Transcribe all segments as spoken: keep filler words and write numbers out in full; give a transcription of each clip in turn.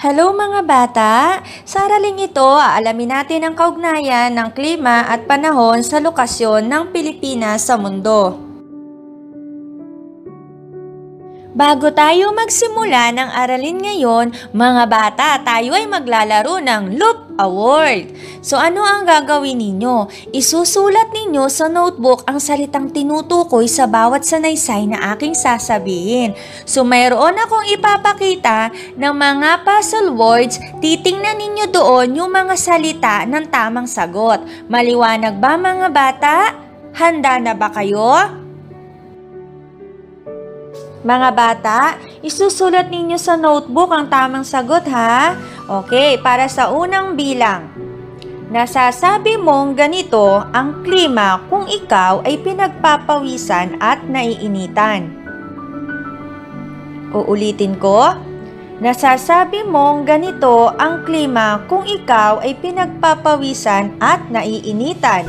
Hello mga bata! Sa araling ito, aalamin natin ang kaugnayan ng klima at panahon sa lokasyon ng Pilipinas sa mundo. Bago tayo magsimula ng aralin ngayon, mga bata, tayo ay maglalaro ng Loop Award. So ano ang gagawin ninyo? Isusulat ninyo sa notebook ang salitang tinutukoy sa bawat sanaysay na aking sasabihin. So mayroon akong ipapakita ng mga puzzle words, titingnan ninyo doon yung mga salita ng tamang sagot. Maliwanag ba mga bata? Handa na ba kayo? Mga bata, isusulat ninyo sa notebook ang tamang sagot ha. Okay, para sa unang bilang. Nasasabi mong ganito ang klima kung ikaw ay pinagpapawisan at naiinitan. Uulitin ko. Nasasabi mong ganito ang klima kung ikaw ay pinagpapawisan at naiinitan.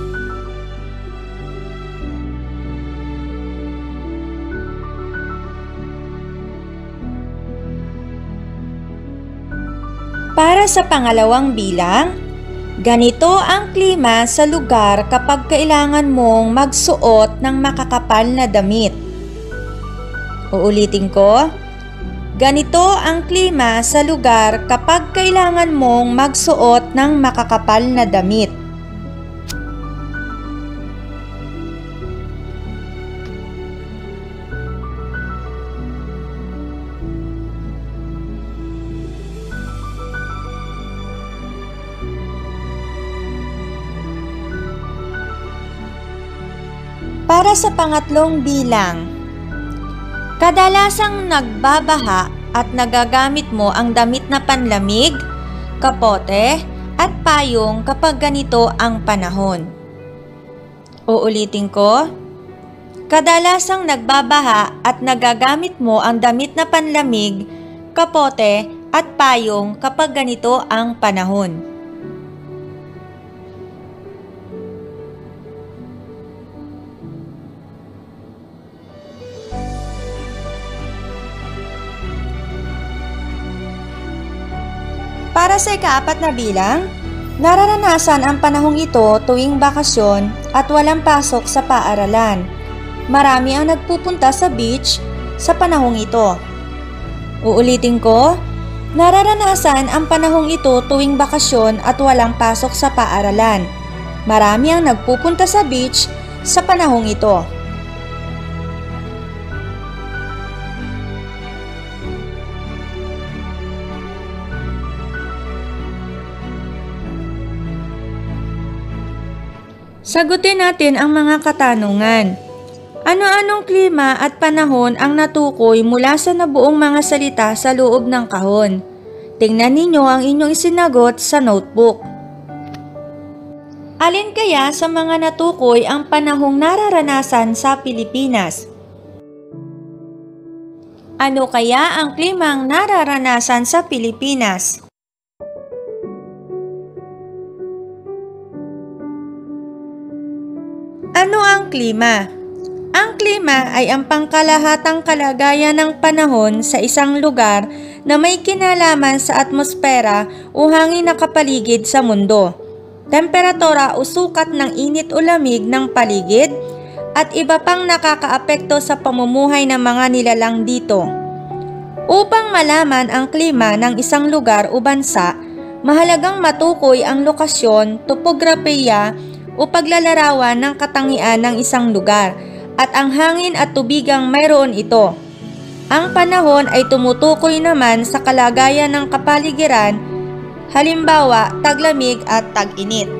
Para sa pangalawang bilang, ganito ang klima sa lugar kapag kailangan mong magsuot ng makakapal na damit. Uulitin ko. Ganito ang klima sa lugar kapag kailangan mong magsuot ng makakapal na damit. Para sa pangatlong bilang, kadalasang nagbabaha at nagagamit mo ang damit na panlamig, kapote, at payong kapag ganito ang panahon. Uulitin ko. Kadalasang nagbabaha at nagagamit mo ang damit na panlamig, kapote, at payong kapag ganito ang panahon. Para sa ikaapat na bilang, nararanasan ang panahong ito tuwing bakasyon at walang pasok sa paaralan. Marami ang nagpupunta sa beach sa panahong ito. Uulitin ko, nararanasan ang panahong ito tuwing bakasyon at walang pasok sa paaralan. Marami ang nagpupunta sa beach sa panahong ito. Sagutin natin ang mga katanungan. Ano-anong klima at panahon ang natukoy mula sa nabuong mga salita sa loob ng kahon? Tingnan ninyo ang inyong isinagot sa notebook. Alin kaya sa mga natukoy ang panahong nararanasan sa Pilipinas? Ano kaya ang klimang nararanasan sa Pilipinas? Ano ang klima? Ang klima ay ang pangkalahatang kalagayan ng panahon sa isang lugar na may kinalaman sa atmosfera o hangin na kapaligid sa mundo, temperatura o sukat ng init o lamig ng paligid, at iba pang nakakaapekto sa pamumuhay ng mga nilalang dito. Upang malaman ang klima ng isang lugar o bansa, mahalagang matukoy ang lokasyon, topografiya, o paglalarawan ng katangian ng isang lugar at ang hangin at tubigang mayroon ito. Ang panahon ay tumutukoy naman sa kalagayan ng kapaligiran, halimbawa taglamig at tag-init.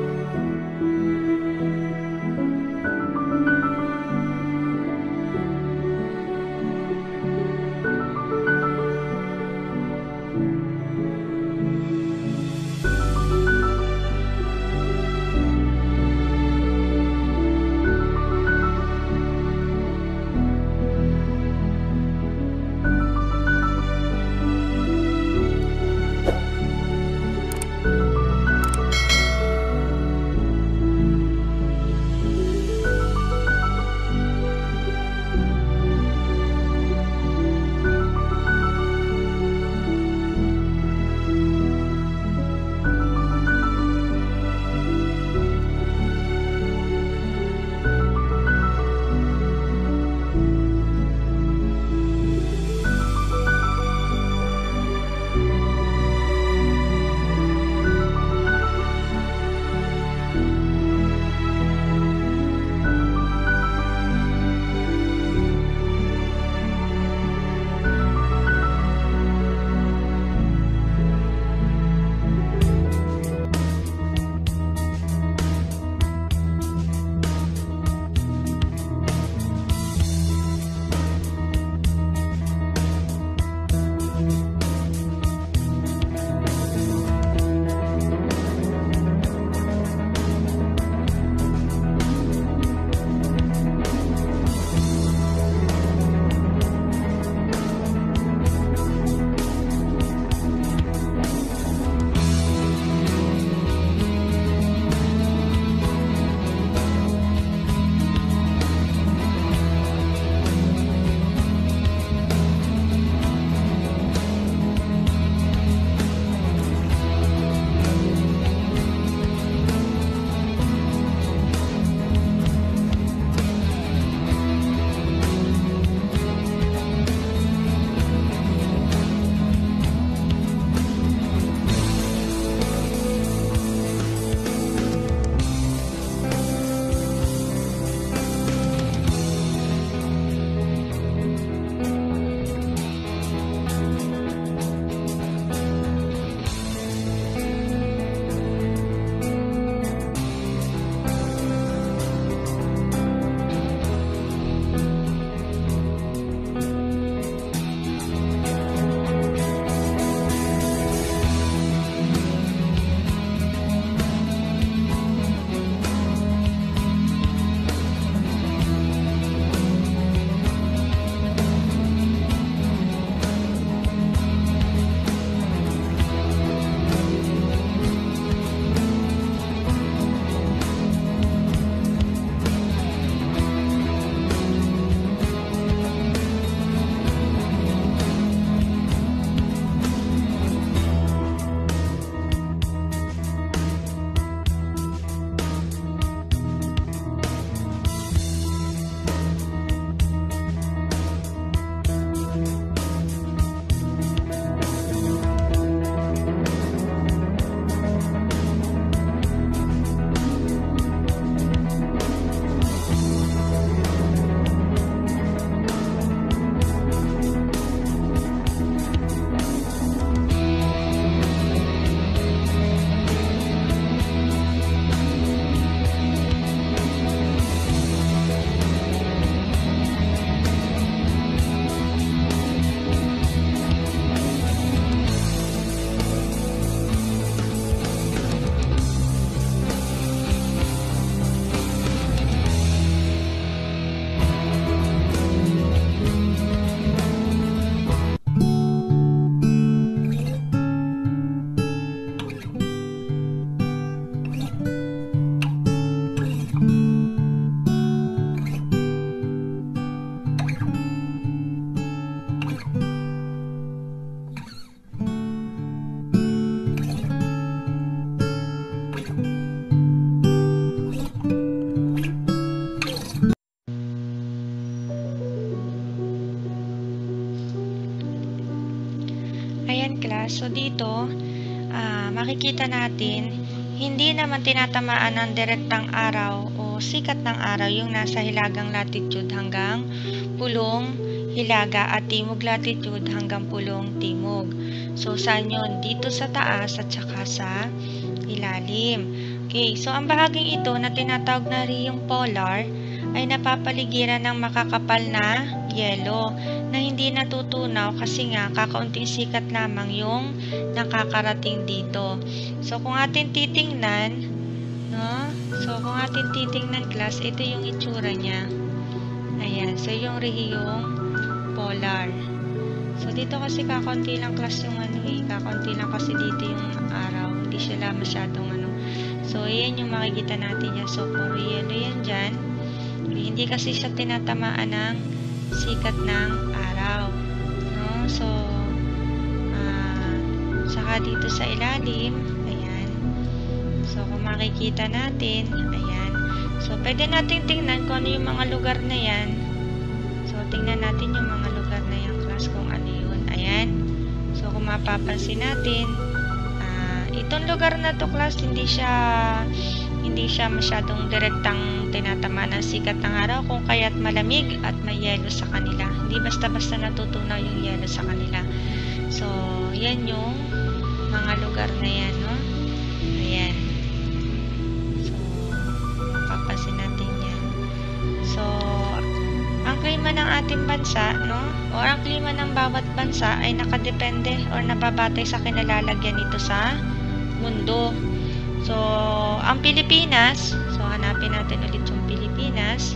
Ayan class, so dito uh, makikita natin hindi naman tinatamaan ng direktang araw o sikat ng araw yung nasa hilagang latitude hanggang pulong hilaga at timog latitude hanggang pulong timog. So saan yun? Dito sa taas at saka sa ilalim. Okay, so ang bahaging ito na tinatawag na riyong polar ay napapaligiran ng makakapal na yelo na hindi natutunaw kasi nga kakaunting sikat lamang yung nakakarating dito. So kung atin titingnan, no? So kung atin titingnan class, ito yung itsura niya. Ayan, so yung rehiyong polar. So dito kasi kakaunti lang class yung ano eh, kakaunti lang kasi dito yung araw, hindi siya masyadong ano. So ayan yung makikita natin yan. So puro yelo yan dyan. Hindi kasi siya tinatamaan ng sikat ng araw, no? So uh, saka dito sa ilalim, ayan. So kung makikita natin, ayan. So pwede natin tingnan kung ano yung mga lugar na yan. So tingnan natin yung mga lugar na yan class kung ano yun, ayan. So kung mapapansin natin, uh, itong lugar na to class, hindi siya hindi siya masyadong direktang tinatamaan ng sikat ng araw, kung kaya't malamig at may yelo sa kanila. Hindi basta-basta natutunaw yung yelo sa kanila. So, yan yung mga lugar na yan, no? Ayan. So, papasin natin yan. So, ang klima ng ating bansa, no? O ang klima ng bawat bansa ay nakadepende or nababatay sa kinalalagyan nito sa mundo. So, ang Pilipinas, so hanapin natin ulit yung Pilipinas.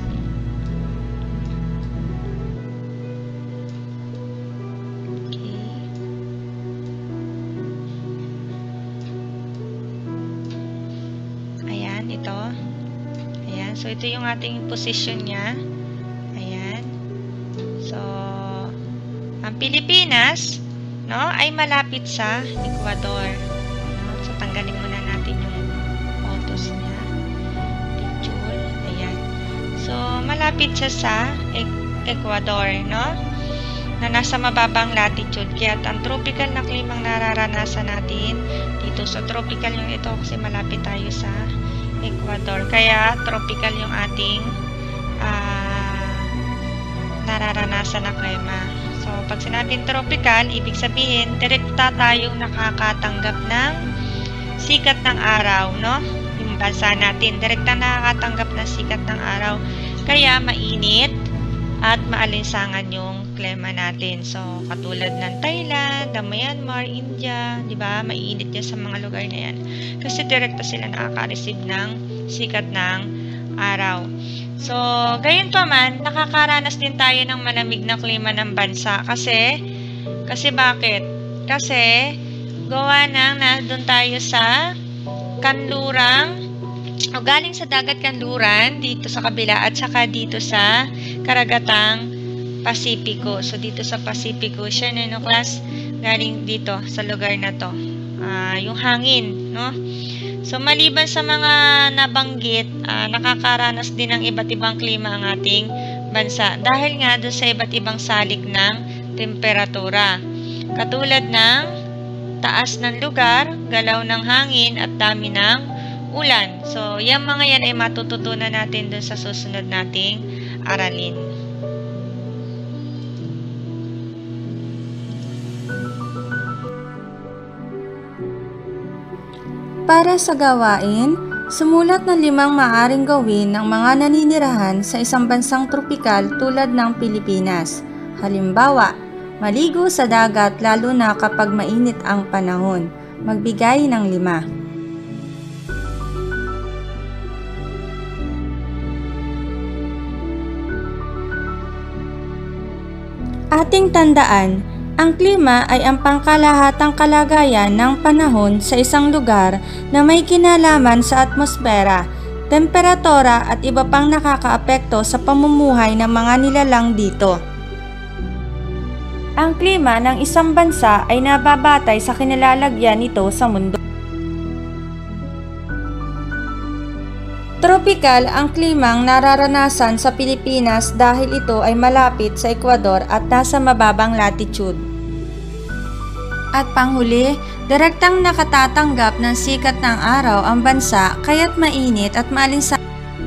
Okay. Ayan, ito. Ayan, so ito yung ating position niya. Ayan. So, ang Pilipinas, no, ay malapit sa Ecuador. No? So, tanggalin muna natin yung photos niya. Picture. Ayan. So, malapit siya sa e Ecuador, no? Na nasa mababang latitude. Kaya ang tropical na klimang nararanasan natin dito. So, tropical yung ito kasi malapit tayo sa Ecuador. Kaya, tropical yung ating uh, nararanasan na klima. So, pag sinabing tropical, ibig sabihin, direkta tayong nakakatanggap ng sikat ng araw, no? Yung bansa natin, direkta nakakatanggap ng sikat ng araw. Kaya, mainit at maalinsangan yung klima natin. So, katulad ng Thailand, ng Myanmar, India, di ba? Mainit yan sa mga lugar na yan. Kasi direkta sila nakaka-receive ng sikat ng araw. So, gayon pa man, nakakaranas din tayo ng malamig na klima ng bansa. Kasi, kasi bakit? Kasi, gawa nang nandun tayo sa kanlurang, o galing sa dagat kanluran, dito sa kabila, at saka dito sa karagatang Pasipiko. So, dito sa Pasipiko, siya na, no, class, galing dito, sa lugar na to. Uh, yung hangin, no? So, maliban sa mga nabanggit, uh, nakakaranas din ng iba't ibang klima ang ating bansa. Dahil nga doon sa iba't ibang salik ng temperatura. Katulad ng taas ng lugar, galaw ng hangin, at dami ng ulan. So, yung mga yan ay matututunan natin doon sa susunod nating aralin. Para sa gawain, sumulat ng limang maaring gawin ng mga naninirahan sa isang bansang tropikal tulad ng Pilipinas. Halimbawa, maligo sa dagat lalo na kapag mainit ang panahon. Magbigay ng lima. Ating tandaan, ang klima ay ang pangkalahatang kalagayan ng panahon sa isang lugar na may kinalaman sa atmosfera, temperatura at iba pang nakakaapekto sa pamumuhay ng mga nilalang dito. Ang klima ng isang bansa ay nababatay sa kinilalagyan nito sa mundo. Tropical ang klimang nararanasan sa Pilipinas dahil ito ay malapit sa Ecuador at nasa mababang latitude. At panghuli, direktang nakatatanggap ng sikat ng araw ang bansa kaya't mainit at maalinsangan.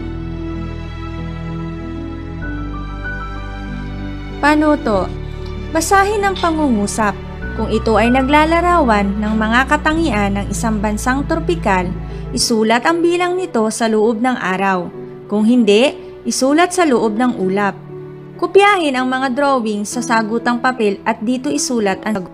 Panuto. Basahin ang pangungusap. Kung ito ay naglalarawan ng mga katangian ng isang bansang tropikal, isulat ang bilang nito sa loob ng araw. Kung hindi, isulat sa loob ng ulap. Kopyahin ang mga drawing sa sagutang papel at dito isulat ang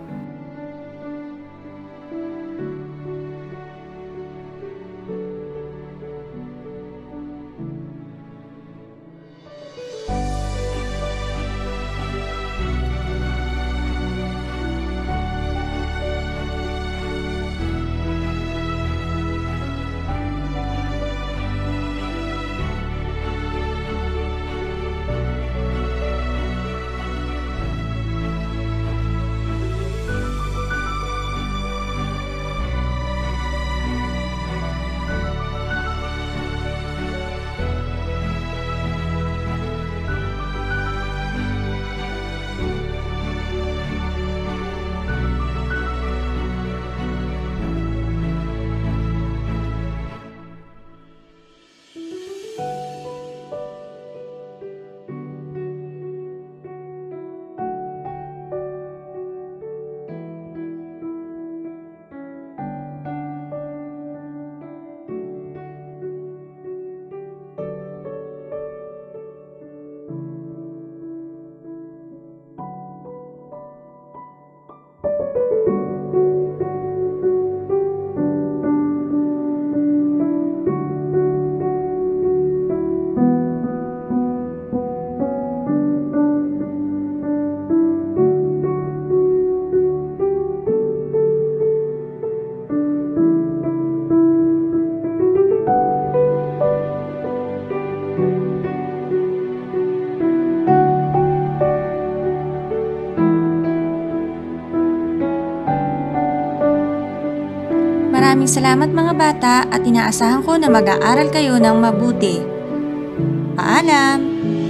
Maraming salamat mga bata at inaasahan ko na mag-aaral kayo ng mabuti. Paalam!